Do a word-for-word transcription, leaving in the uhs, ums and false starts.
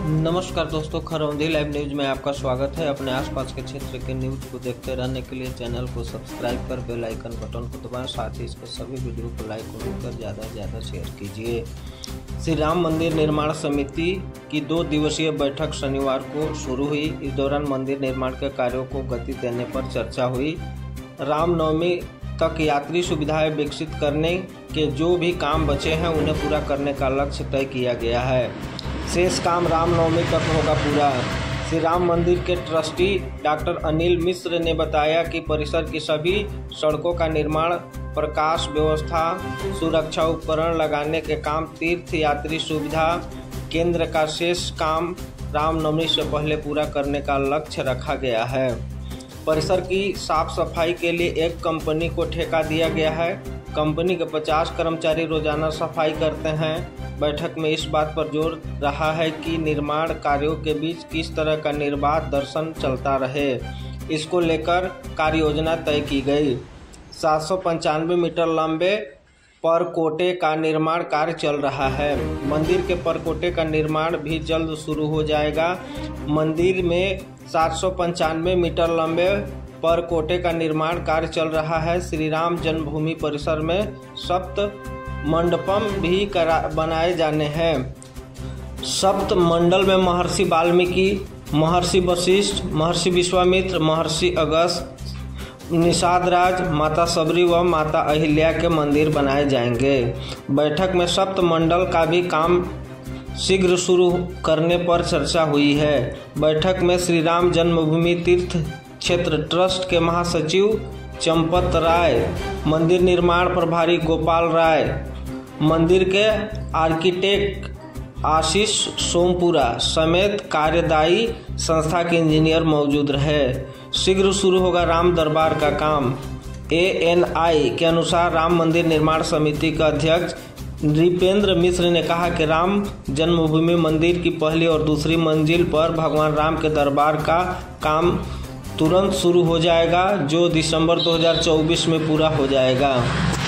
नमस्कार दोस्तों, Kharaundhi live news में आपका स्वागत है। अपने आसपास के क्षेत्र के न्यूज को देखते रहने के लिए चैनल को सब्सक्राइब कर बेल आइकन बटन को दबाएं। साथ ही इसके सभी वीडियो को लाइक और ज़्यादा से ज़्यादा शेयर कीजिए। श्री राम मंदिर निर्माण समिति की दो दिवसीय बैठक शनिवार को शुरू हुई। इस दौरान मंदिर निर्माण के कार्यों को गति देने पर चर्चा हुई। रामनवमी तक यात्री सुविधाएं विकसित करने के जो भी काम बचे हैं उन्हें पूरा करने का लक्ष्य तय किया गया है। शेष काम रामनवमी तक होगा पूरा। श्री राम मंदिर के ट्रस्टी डॉक्टर अनिल मिश्र ने बताया कि परिसर की सभी सड़कों का निर्माण, प्रकाश व्यवस्था, सुरक्षा उपकरण लगाने के काम, तीर्थ यात्री सुविधा केंद्र का शेष काम रामनवमी से पहले पूरा करने का लक्ष्य रखा गया है। परिसर की साफ सफाई के लिए एक कंपनी को ठेका दिया गया है। कंपनी के पचास कर्मचारी रोजाना सफाई करते हैं। बैठक में इस बात पर जोर रहा है कि निर्माण कार्यों के बीच किस तरह का निर्बाध दर्शन चलता रहे, इसको लेकर कार्य योजना तय की गई। सात सौ पंचानवे मीटर लंबे परकोटे का निर्माण कार्य चल रहा है। मंदिर के परकोटे का निर्माण भी जल्द शुरू हो जाएगा। मंदिर में सात सौ पंचानवे मीटर लंबे परकोटे का निर्माण कार्य चल रहा है। श्री राम जन्मभूमि परिसर में सप्त मंडपम भी करा बनाए जाने हैं। सप्त मंडल में महर्षि वाल्मीकि, महर्षि वशिष्ठ, महर्षि विश्वामित्र, महर्षि अगस्त, निषाद राज, माता सबरी व माता अहिल्या के मंदिर बनाए जाएंगे। बैठक में सप्त मंडल का भी काम शीघ्र शुरू करने पर चर्चा हुई है। बैठक में श्री राम जन्मभूमि तीर्थ क्षेत्र ट्रस्ट के महासचिव चंपत राय, मंदिर निर्माण प्रभारी गोपाल राय, मंदिर के आर्किटेक्ट आशीष सोमपुरा समेत कार्यदायी संस्था के इंजीनियर मौजूद रहे। शीघ्र शुरू होगा राम दरबार का काम। ए एन आई के अनुसार राम मंदिर निर्माण समिति का अध्यक्ष नृपेंद्र मिश्र ने कहा कि राम जन्मभूमि मंदिर की पहली और दूसरी मंजिल पर भगवान राम के दरबार का काम तुरंत शुरू हो जाएगा, जो दिसंबर दो हज़ार चौबीस में पूरा हो जाएगा।